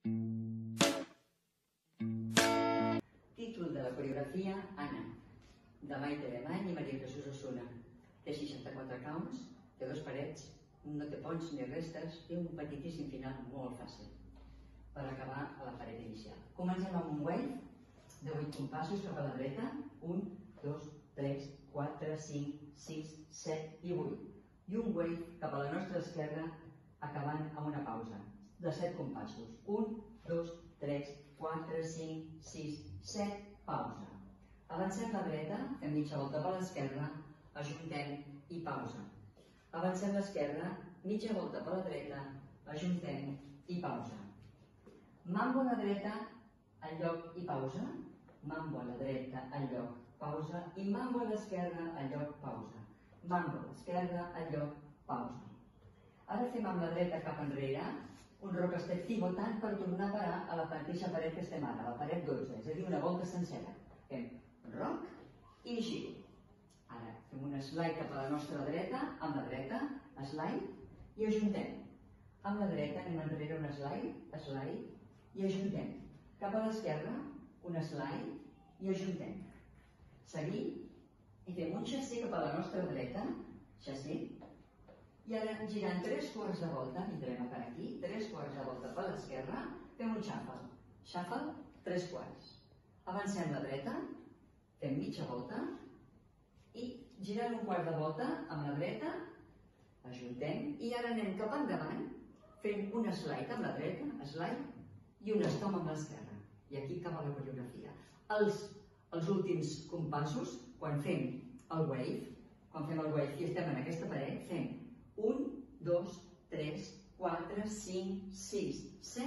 Títol de la coreografia: Anna, de Maite Alemany i Maria Jesús Osuna. Té 64 counts, té 2 parets, no té ponts ni restes, té un petitíssim final molt fàcil per acabar a la paret inicial. Comencem amb un wave de 8 compassos cap a la dreta. 1, 2, 3, 4, 5, 6, 7 i 8. I un wave cap a la nostra esquerra acabant amb una pausa de 7 compassos. 1, 2, 3, 4, 5, 6, 7, pausa. Avancem la dreta, fem mitja volta per l'esquerra, ajuntem i pausa. Avancem l'esquerra, mitja volta per la dreta, ajuntem i pausa. Mambo a la dreta, al lloc i pausa. Mambo a la dreta, al lloc, pausa. I mambo a l'esquerra, al lloc, pausa. Mambo a l'esquerra, al lloc, pausa. Ara fem amb la dreta cap enrere un rock step pivotant per tornar a parar a la mateixa paret que estem ara, la paret 12, és a dir, una volta sencera. Fem rock i giro. Ara fem un slide cap a la nostra dreta, amb la dreta, slide, i ajuntem. Amb la dreta anem enrere un slide, slide, i ajuntem. Cap a l'esquerra, un slide, i ajuntem. Seguim, i fem un chassé cap a la nostra dreta, chassé, i ara girant 3 quarts de volta, vindrem a per aquí, 3 quarts de volta per l'esquerra, fem un shuffle. Shuffle, 3 quarts. Avancem la dreta, fem mitja volta, i girant un quart de volta amb la dreta, ajuntem, i ara anem cap endavant, fent un slide amb la dreta, slide, i un stop amb l'esquerra. I aquí acaba la coreografia. Els últims compassos, quan fem el wave i estem en aquesta paret, fem 1, 2, 3, 4, 5, 6,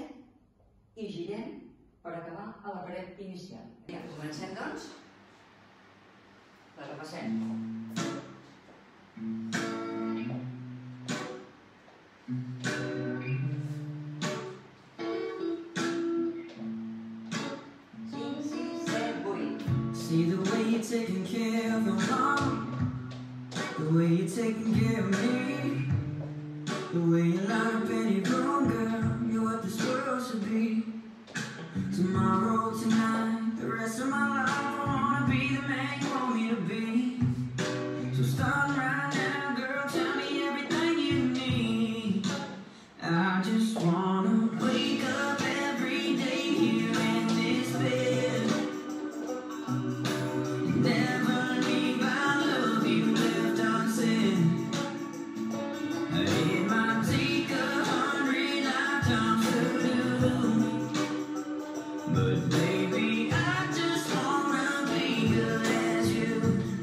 7 i girem per acabar a la paret inicial. Comencem, doncs? La repassem. See the way you're taking care of your mom, the way you're taking care of me, the way you light up any room, girl, you're what this world should be. Tomorrow, tonight, the rest of my life, I wanna be the man you want me to be. So start right now, girl, tell me everything you need. I just wanna wake up every day here in this bed. Never leave, I love you left unsaid. It might take 100 lifetimes to do, but baby, I just wanna be good as you.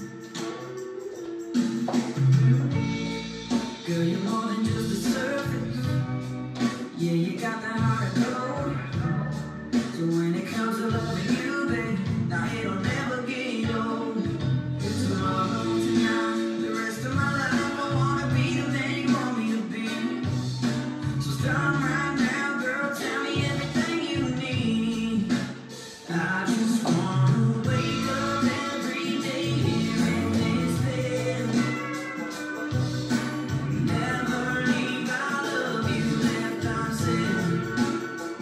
Girl, you're more than just a surface. Yeah, you got that heart of gold. So when it comes to loving you, babe, now it'll never get old. Tomorrow, tonight, the rest of my life, I wanna be the man you want me to be. So start right now, girl, tell me everything you need. I just wanna wake up every day here in this bed. Never leave, I love you left unsaid.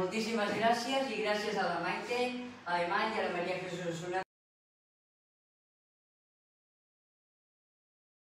Moltíssimes gràcies i gràcies a la Maite, a l'Emma i a la Maria Jesús Osuna.